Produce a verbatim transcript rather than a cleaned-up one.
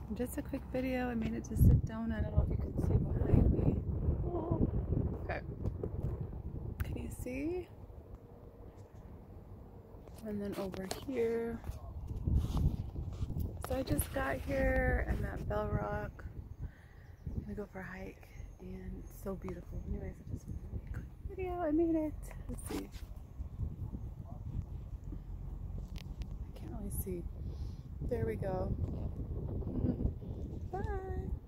Just a quick video. I made it to sit down. I don't know if you can see behind me. Oh, okay. Can you see? And then over here. So I just got here and at Bell Rock. I'm gonna go for a hike and it's so beautiful. Anyways, I just made a quick video. I made it. Let's see. I can't really see. There we go. Bye.